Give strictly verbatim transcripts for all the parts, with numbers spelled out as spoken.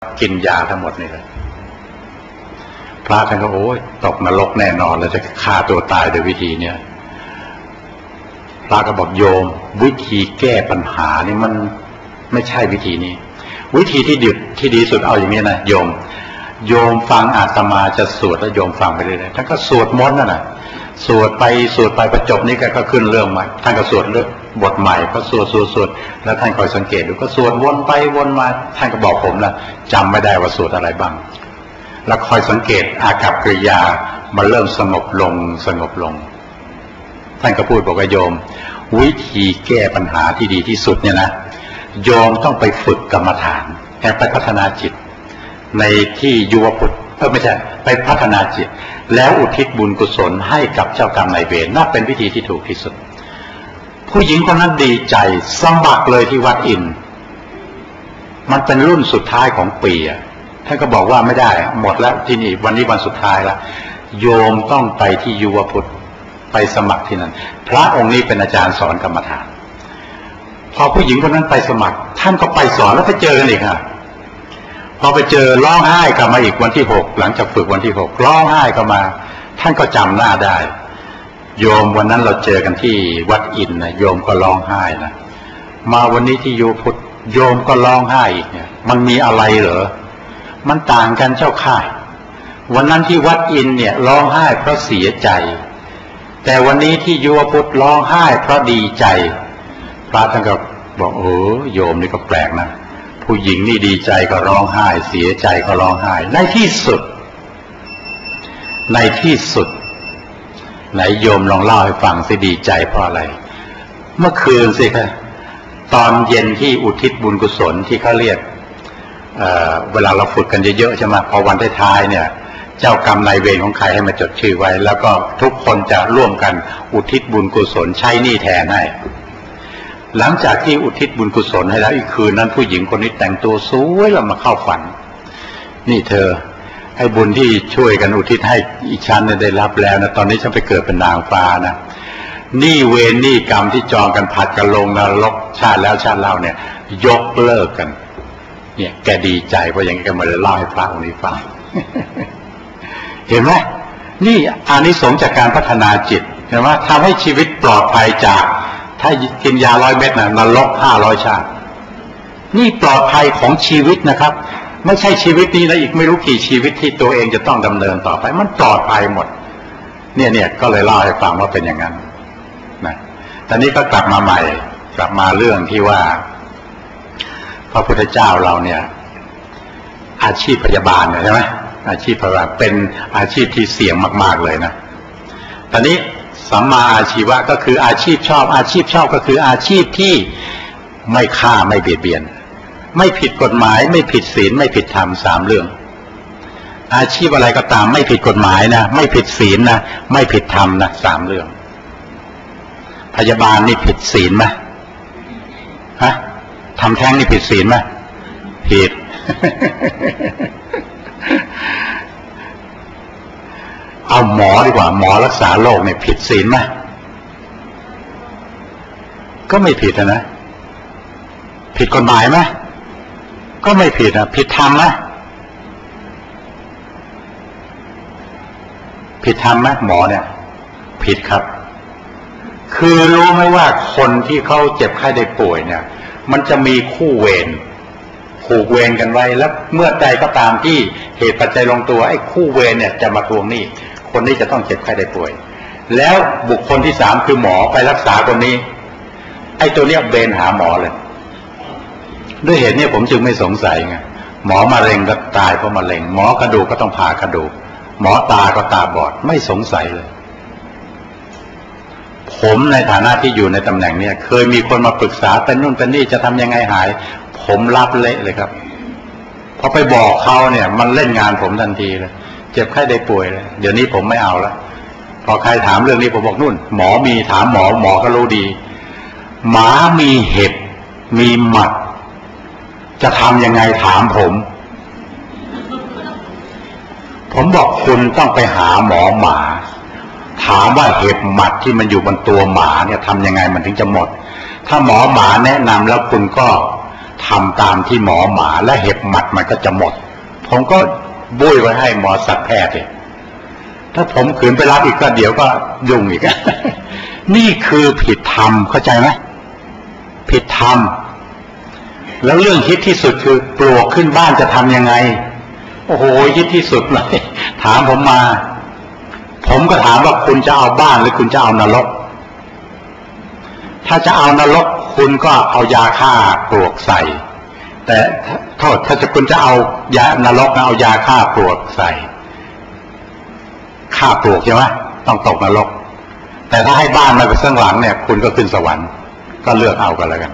กินยาทั้งหมดนี่เลยพระท่านก็โอ้ยตกนรกแน่นอนแล้วจะฆ่าตัวตายโดยวิธีเนี้ยพระก็บอกโยมวิธีแก้ปัญหานี่มันไม่ใช่วิธีนี้วิธีที่ดีที่ดีสุดเอาอย่างนี้นะโยมโยมฟังอาตมาจะสวดแล้วโยมฟังไปเรื่อยๆท่านก็สวดมนต์นั่นน่ะสวดไปสวดไปประจบนี้ก็ขึ้นเรื่องใหม่ท่านก็สวดเรื่องบทใหม่ก็สวดสวดสวดแล้วท่านคอยสังเกตดูก็สวดวนไปวนมาท่านก็บอกผมนะจำไม่ได้ว่าสวดอะไรบ้างแล้วคอยสังเกตอากัปกิริยามันเริ่มสงบลงสงบลงท่านก็พูดบอกว่าโยมวิธีแก้ปัญหาที่ดีที่สุดเนี่ยนะโยมต้องไปฝึกกรรมฐานแอบไปพัฒนาจิตในที่ยุวพุทธเออไม่ใช่ไปพัฒนาจิตแล้วอุทิศบุญกุศลให้กับเจ้ากรรมนายเวรนั่นเป็นวิธีที่ถูกที่สุดผู้หญิงคนนั้นดีใจสมัครเลยที่วัดอินมันเป็นรุ่นสุดท้ายของปีอ่ะท่านก็บอกว่าไม่ได้หมดแล้วที่นี่วันนี้วันสุดท้ายแล้วโยมต้องไปที่ยุวพุทธไปสมัครที่นั่นพระองค์นี้เป็นอาจารย์สอนกรรมฐานพอผู้หญิงคนนั้นไปสมัครท่านก็ไปสอนแล้วไปเจอกันอีกค่ะพอไปเจอร้องไห้กลับมาอีกวันที่หกหลังจากฝึกวันที่หกร้องไห้กลับมาท่านก็จำหน้าได้โยมวันนั้นเราเจอกันที่วัดอินนะโยมก็ร้องไห้นะมาวันนี้ที่ยุวพุทธโยมก็ร้องไห้อีกเนี่ยมันมีอะไรเหรอมันต่างกันเจ้าค่ะวันนั้นที่วัดอินเนี่ยร้องไห้เพราะเสียใจแต่วันนี้ที่ยุวพุทธร้องไห้เพราะดีใจพระท่านก็บอกเออโยมนี่ก็แปลกนะผู้หญิงนี่ดีใจก็ร้องไห้เสียใจก็ร้องไห้ในที่สุดในที่สุดไหนโยมลองเล่าให้ฟังสิดีใจเพราะอะไรเมื่อคืนสิคะตอนเย็นที่อุทิศบุญกุศลที่เขาเรียก เ, เวลาเราฝึกกันเยอะๆใช่ไหมพอวันท้ายๆเนี่ยเจ้ากรรมนายเวรของใครให้มาจดชื่อไว้แล้วก็ทุกคนจะร่วมกันอุทิศบุญกุศลใช้หนี้แทนให้หลังจากที่อุทิศบุญกุศลให้แล้วอีกคืนนั้นผู้หญิงคนนี้แต่งตัวสวยแล้วมาเข้าฝันนี่เธอให้บุญที่ช่วยกันอุทิศให้อีฉันเนี่ยได้รับแล้วนะตอนนี้ฉันไปเกิดเป็นนางฟ้านะนี่เวรนี่กรรมที่จองกันผัดกันลงนรกชาติแล้วชาติเล่าเนี่ยยกเลิกกันเนี่ยแกดีใจเพราะอย่างนี้แกมาเลยเล่าให้พระองค์นี้ฟัง เห็นไหมนี่อานิสงส์จากการพัฒนาจิตเห็นไหมทำให้ชีวิตปลอดภัยจากถ้ากินยาร้อยเม็ดนะนรกห้าร้อยชาตินี่ปลอดภัยของชีวิตนะครับไม่ใช่ชีวิตนี้นะอีกไม่รู้กี่ชีวิตที่ตัวเองจะต้องดำเนินต่อไปมันปลอดภัยหมดเนี่ยเนี่ยก็เลยเล่าให้ฟังว่าเป็นอย่างนั้นนะตอนนี้ก็กลับมาใหม่กลับมาเรื่องที่ว่าพระพุทธเจ้าเราเนี่ยอาชีพพยาบาลเนี่ยใช่ไหมอาชีพพยาบาลเป็นอาชีพที่เสี่ยงมากๆเลยนะตอนนี้สัมมาอาชีวะก็คืออาชีพชอบอาชีพชอบก็คืออาชีพที่ไม่ฆ่าไม่เบียดเบียนไม่ผิดกฎหมายไม่ผิดศีลไม่ผิดธรรมสามเรื่องอาชีพอะไรก็ตามไม่ผิดกฎหมายนะไม่ผิดศีลนะไม่ผิดธรรมนะสามเรื่องพยาบาลนี่ผิดศีลไหมฮะทำแท้งนี่ผิดศีลไหมผิด เอาหมอดีกว่าหมอรักษาโรคเนี่ยผิดศีลไหมก็ไม่ผิดนะผิดกฎหมายไหมก็ไม่ผิดนะผิดธรรมไหมผิดธรรมไหมหมอเนี่ยผิดครับคือรู้ไหมว่าคนที่เขาเจ็บไข้ได้ป่วยเนี่ยมันจะมีคู่เวรผูกเวรกันไว้แล้วเมื่อใดก็ตามที่เหตุปัจจัยลงตัวไอ้คู่เวรเนี่ยจะมาทวงหนี้คนนี้จะต้องเจ็บไข้ได้ป่วยแล้วบุคคลที่สามคือหมอไปรักษาคนนี้ไอ้ตัวเนี้ยเบนหาหมอเลยด้วยเหตุนี้ผมจึงไม่สงสัยไงหมอมะเร็งก็ตายเพราะมะเร็งหมอกระดูกก็ต้องผ่ากระดูกหมอตาก็ตาบอดไม่สงสัยเลยผมในฐานะที่อยู่ในตำแหน่งนี้เคยมีคนมาปรึกษาเป็นนู่นเป็นนี่จะทำยังไงหายผมรับเละเลยครับพอไปบอกเขาเนี่ยมันเล่นงานผมทันทีเลยเจ็บไข้ได้ป่วยเลยเดี๋ยวนี้ผมไม่เอาแล้วพอใครถามเรื่องนี้ผมบอกนู่นหมอมีถามหมอหมอก็รู้ดีหมามีเห็บมีหมัดจะทำยังไงถามผมผมบอกคุณต้องไปหาหมอหมาถามว่าเห็บหมัดที่มันอยู่บนตัวหมาเนี่ยทำยังไงมันถึงจะหมดถ้าหมอหมาแนะนำแล้วคุณก็ทำตามที่หมอหมาและเห็บหมัดมันก็จะหมดผมก็บุ้ยไว้ให้หมอสัตวแพทย์เลยถ้าผมขืนไปรับอีกก็เดี๋ยวก็ยุ่งอีก นี่คือผิดธรรมเข้าใจไหมผิดธรรมแล้วเรื่องฮิตที่สุดคือปลวกขึ้นบ้านจะทำยังไงโอ้โหฮิตที่สุดเลยถามผมมาผมก็ถามว่าคุณจะเอาบ้านหรือคุณจะเอานรกถ้าจะเอานรกคุณก็เอายาฆ่าปลวกใส่แต่โทษถ้าจะคุณจะเอายานรกนะเอายาฆ่าปลวกใส่ฆ่าปลวกใช่ไหมต้องตกนรกแต่ถ้าให้บ้านมาไปข้างหลังเนี่ยคุณก็ขึ้นสวรรค์ก็เลือกเอากันแล้วกัน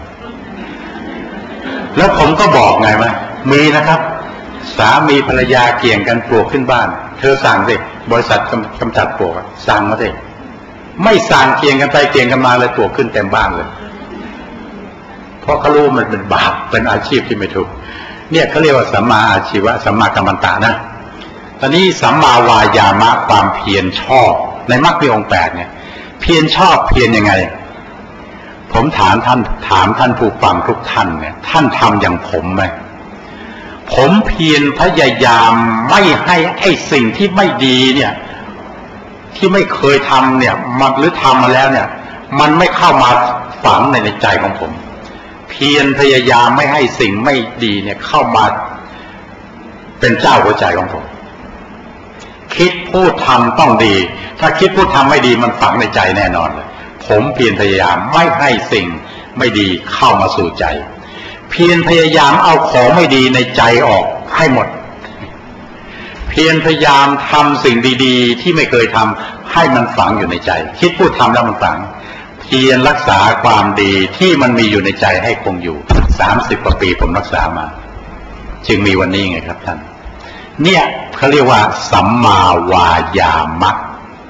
แล้วผมก็บอกไงไหมมีนะครับสามีภรรยาเกี่ยงกันปลวกขึ้นบ้านเธอสั่งสิบริษัทกำจัดปลวกสั่งมาสิไม่สั่งเกี่ยงกันไปเกี่ยงกันมาเลยปลวกขึ้นเต็มบ้านเลยเพราะเขารู้มันเป็นบาปเป็นอาชีพที่ไม่ถูกเนี่ยเขาเรียกว่าสัมมาอาชีวะสัมมากัมมันตะนะตอนนี้สัมมาวายามะความเพียรชอบในมรรคมีองค์แปดเนี่ยเพียรชอบเพียรยังไงผมถามท่านถามท่านผู้ฟังทุกท่านเนี่ยท่านทำอย่างผมไหมผมเพียรพยายามไม่ให้ไอ้สิ่งที่ไม่ดีเนี่ยที่ไม่เคยทำเนี่ยมันหรือทำมาแล้วเนี่ยมันไม่เข้ามาฝังในในใจของผมเพียรพยายามไม่ให้สิ่งไม่ดีเนี่ยเข้ามาเป็นเจ้าหัวใจของผมคิดพูดทำต้องดีถ้าคิดพูดทำไม่ดีมันฝังในใจแน่นอนเลยผมเพียรพยายามไม่ให้สิ่งไม่ดีเข้ามาสู่ใจเพียรพยายามเอาของไม่ดีในใจออกให้หมดเพียรพยายามทำสิ่งดีๆที่ไม่เคยทำให้มันฝังอยู่ในใจคิดพูดทำแล้วมันฝังเพียรรักษาความดีที่มันมีอยู่ในใจให้คงอยู่สามสิบกว่าปีผมรักษามาจึงมีวันนี้ไงครับท่านเนี่ยเขาเรียกว่าสัมมาวายามะ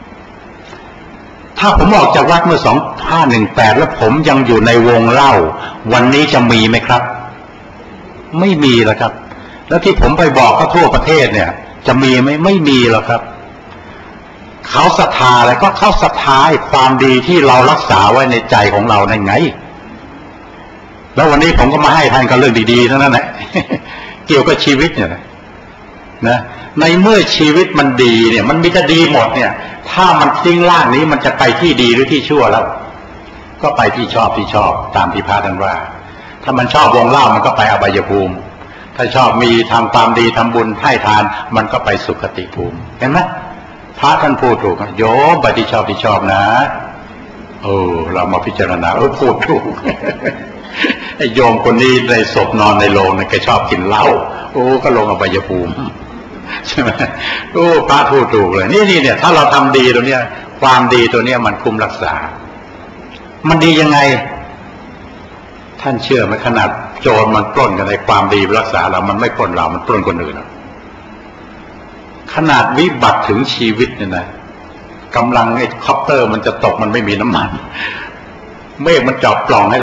ถ้าผมออกจากวัดเมื่อสองห้าหนึ่งแปดแล้วผมยังอยู่ในวงเล่าวันนี้จะมีไหมครับไม่มีแล้วครับแล้วที่ผมไปบอกเขาทั่วประเทศเนี่ยจะมีไหมไม่มีหรอกครับเขาศรัทธาอะไรก็เขาศรัทธาความดีที่เรารักษาไว้ในใจของเราในไงแล้ววันนี้ผมก็มาให้ท่านกับเรื่องดีๆเท่านั้นแหละ เกี่ยวกับชีวิตเนี่ยนะนะในเมื่อชีวิตมันดีเนี่ยมันมีแต่ดีหมดเนี่ยถ้ามันทิ้งร่างนี้มันจะไปที่ดีหรือที่ชั่วแล้วก็ไปที่ชอบที่ชอบตามที่พระท่านว่าถ้ามันชอบวงเล่ามันก็ไปอบายภูมิถ้าชอบมีทำความดีทำบุญให้ทานมันก็ไปสุคติภูมิเห็นไหมพระท่านพูดถูกโยมไปที่ชอบที่ชอบนะเออเรามาพิจารณาเออพูดถูก ไอ้โยมคนนี้ในศพนอนในโรงเนี่ยแกชอบกินเหล้าโอ้ก็ลงอบายภูมิใช่ไหมโอ้พระพูดถูกเลยนี่นี่เนี่ยถ้าเราทำดีตัวเนี้ยความดีตัวเนี้ยมันคุมรักษามันดียังไงท่านเชื่อไหมขนาดโจรมันปล้นกันในความดีรักษาเรามันไม่ปล้นเรามันปล้นคนอื่นขนาดวิบัติถึงชีวิตเนี่ยนะกำลังไอ้คอปเตอร์มันจะตกมันไม่มีน้ำมันเมฆมันเจาะปล่องให้